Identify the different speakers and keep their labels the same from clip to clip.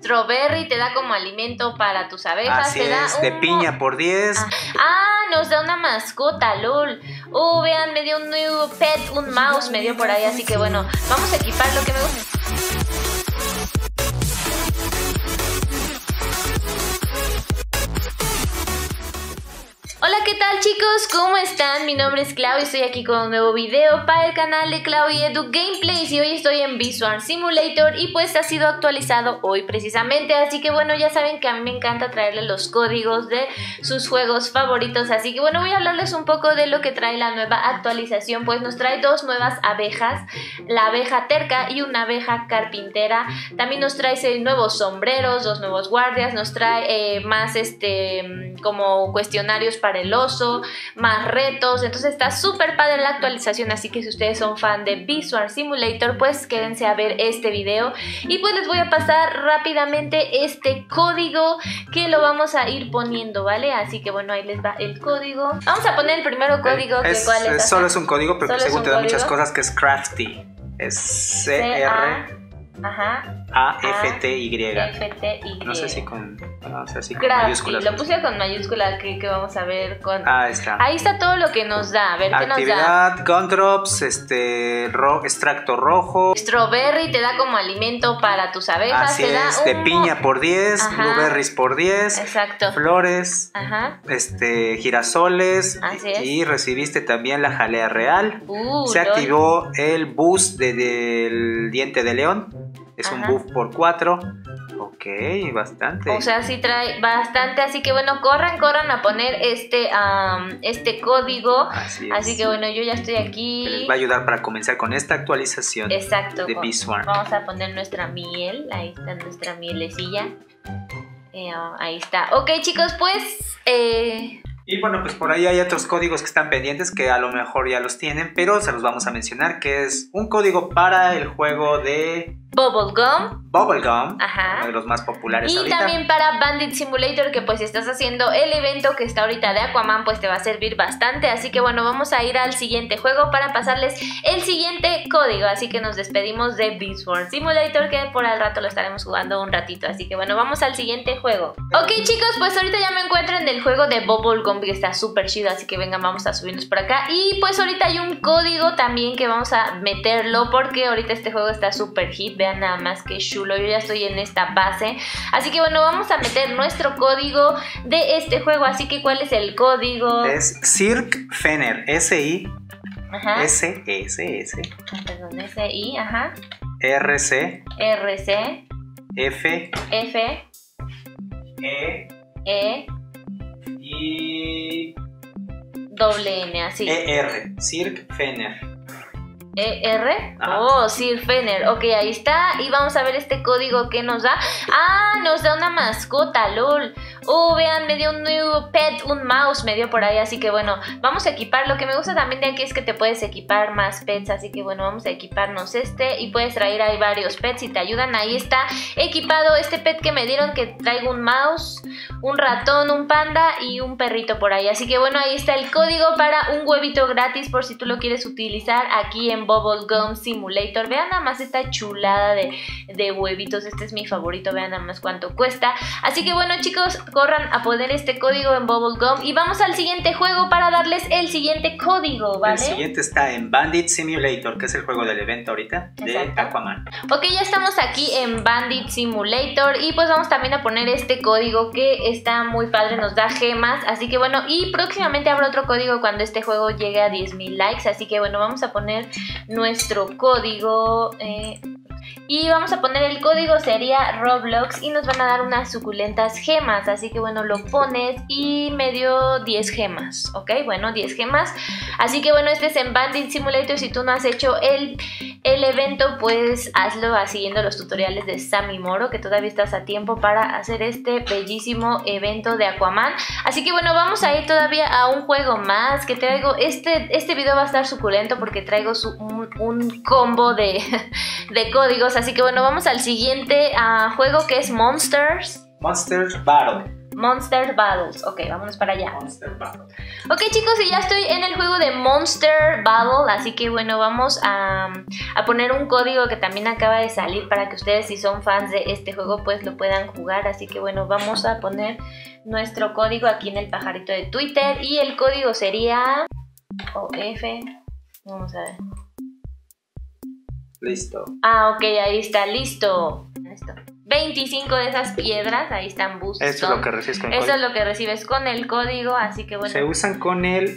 Speaker 1: Strawberry te da como alimento para tus abejas.
Speaker 2: Así
Speaker 1: te da
Speaker 2: es, de piña por 10.
Speaker 1: Nos da una mascota, lol. Vean, me dio un nuevo pet, un mouse me dio por ahí. Así que bueno, vamos a equipar lo que me gusta. Hola, ¿qué tal chicos? ¿Cómo están? Mi nombre es Clau y estoy aquí con un nuevo video para el canal de Clau y Edu Gameplays. Y hoy estoy en Bee-Swarm Simulator y pues ha sido actualizado hoy precisamente. Así que bueno, ya saben que a mí me encanta traerles los códigos de sus juegos favoritos. Así que bueno, voy a hablarles un poco de lo que trae la nueva actualización. Pues nos trae dos nuevas abejas, la abeja terca y una abeja carpintera. También nos trae 6 nuevos sombreros, 2 nuevos guardias. Nos trae más como cuestionarios para el oso, más retos. Entonces está súper padre la actualización, así que si ustedes son fan de Bee-Swarm Simulator, pues quédense a ver este video. Y pues les voy a pasar rápidamente este código que lo vamos a ir poniendo, ¿vale? Así que bueno, ahí les va el código. Vamos a poner el primero código.
Speaker 2: ¿Cuál es? Solo es un código, pero según te da muchas cosas, que es Crafty. Es C-R-A-F-T-Y. No sé si con mayúsculas.
Speaker 1: Lo puse con mayúscula, que vamos a ver con...
Speaker 2: Ahí está.
Speaker 1: Ahí está todo lo que nos da. A ver qué nos da.
Speaker 2: Actividad, Gumdrops, extracto rojo.
Speaker 1: Strawberry te da como alimento para tus abejas.
Speaker 2: Así
Speaker 1: te da
Speaker 2: es, de piña por 10, blueberries por 10.
Speaker 1: Exacto.
Speaker 2: Flores, girasoles.
Speaker 1: Así es.
Speaker 2: Y recibiste también la jalea real. Se
Speaker 1: LOL.
Speaker 2: activó el boost del diente de león. Es un buff por 4. Ok, bastante.
Speaker 1: O sea, sí trae bastante. Así que bueno, corran a poner este código. Así que bueno, yo ya estoy aquí.
Speaker 2: Que les va a ayudar para comenzar con esta actualización.
Speaker 1: Exacto.
Speaker 2: De Bee-Swarm.
Speaker 1: Vamos a poner nuestra miel. Ahí está nuestra mielecilla. Ahí está. Ok, chicos, pues...
Speaker 2: Y bueno, pues por ahí hay otros códigos que están pendientes, que a lo mejor ya los tienen, pero se los vamos a mencionar, que es un código para el juego de...
Speaker 1: Bubblegum,
Speaker 2: uno de los más populares
Speaker 1: y
Speaker 2: ahorita.
Speaker 1: también para Bandit Simulator, que pues si estás haciendo el evento que está ahorita de Aquaman, pues te va a servir bastante. Así que bueno, vamos a ir al siguiente juego para pasarles el siguiente código. Así que nos despedimos de Bee-Swarm Simulator, que por al rato lo estaremos jugando un ratito. Así que bueno, vamos al siguiente juego. Ok chicos, pues ahorita ya me encuentro en el juego de Bubblegum, que está súper chido, así que vengan, vamos a subirnos por acá. Y pues ahorita hay un código también que vamos a meterlo, porque ahorita este juego está súper hit. Vean nada más que chulo, yo ya estoy en esta base. Así que bueno, vamos a meter nuestro código de este juego. Así que ¿cuál es el código?
Speaker 2: Es Cirque Fener, S-I
Speaker 1: Perdón, S-I,
Speaker 2: R-C
Speaker 1: R-C
Speaker 2: F
Speaker 1: F E
Speaker 2: y
Speaker 1: doble N, así.
Speaker 2: E-R, Cirque Fener.
Speaker 1: ¿E-R? Cirque Fener. Ok, ahí está. Y vamos a ver este código que nos da. Nos da una mascota, lol. Vean, me dio un nuevo pet, un mouse me dio por ahí. Así que bueno, vamos a equipar. Lo que me gusta también de aquí es que te puedes equipar más pets. Así que bueno, vamos a equiparnos y puedes traer ahí varios pets y te ayudan. Ahí está equipado este pet que me dieron, que traigo un mouse, un ratón, un panda y un perrito por ahí. Así que bueno, ahí está el código para un huevito gratis por si tú lo quieres utilizar aquí en Bubblegum Simulator. Vean nada más esta chulada de huevitos. Este es mi favorito. Vean nada más cuánto cuesta. Así que bueno chicos, corran a poner este código en Bubblegum. Y vamos al siguiente juego para darles el siguiente código, ¿vale?
Speaker 2: El siguiente está en Bandit Simulator, que es el juego del evento ahorita. Exacto. De Aquaman.
Speaker 1: Ok, ya estamos aquí en Bandit Simulator. Y pues vamos también a poner este código que está muy padre, nos da gemas. Así que bueno, y próximamente habrá otro código cuando este juego llegue a 10,000 likes. Así que bueno, vamos a poner nuestro código y vamos a poner el código, sería Roblox, y nos van a dar unas suculentas gemas. Así que bueno, lo pones y me dio 10 gemas. Ok, bueno, 10 gemas. Así que bueno, este es en Bandit Simulator. Si tú no has hecho el evento, pues hazlo siguiendo los tutoriales de Sammy Moro, que todavía estás a tiempo para hacer este bellísimo evento de Aquaman. Así que bueno, vamos a ir todavía a un juego más que traigo. Este video va a estar suculento porque traigo un combo de códigos. Así que bueno, vamos al siguiente juego, que es Monsters
Speaker 2: Battle.
Speaker 1: Monster Battles. Ok, vámonos para allá.
Speaker 2: Monster Battle.
Speaker 1: Ok, chicos, y ya estoy en el juego de Monster Battle, así que bueno, vamos a poner un código que también acaba de salir para que ustedes, si son fans de este juego, pues lo puedan jugar. Así que bueno, vamos a poner nuestro código aquí en el pajarito de Twitter y el código sería OF. Vamos a ver.
Speaker 2: Listo.
Speaker 1: Ah, ok, ahí está, listo. 25 de esas piedras, ahí están Boost.
Speaker 2: Esto es lo que recibes con el
Speaker 1: Eso
Speaker 2: código.
Speaker 1: es lo que recibes con el código, así que bueno.
Speaker 2: Se usan con el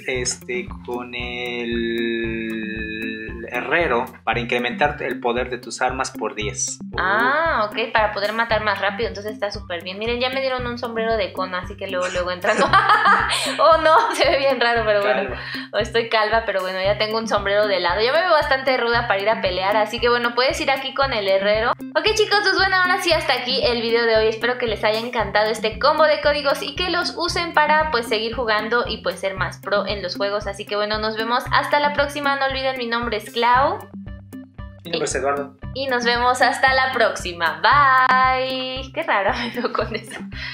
Speaker 2: herrero para incrementar el poder de tus armas por 10.
Speaker 1: Ah, ok, para poder matar más rápido, entonces está súper bien. Miren, ya me dieron un sombrero de cono, así que luego entrando. Oh, no, se ve bien raro, pero bueno. Estoy calva, pero bueno, ya tengo un sombrero de lado. Yo me veo bastante ruda para ir a pelear, así que bueno, puedes ir aquí con el herrero. Ok, chicos, pues bueno, ahora sí, hasta aquí el video de hoy. Espero que les haya encantado este combo de códigos y que los usen para pues seguir jugando y pues ser más pro en los juegos. Así que bueno, nos vemos hasta la próxima. No olviden, mi nombre es Clau.
Speaker 2: Mi nombre es Eduardo.
Speaker 1: Y nos vemos hasta la próxima. Bye. Qué raro me veo con eso.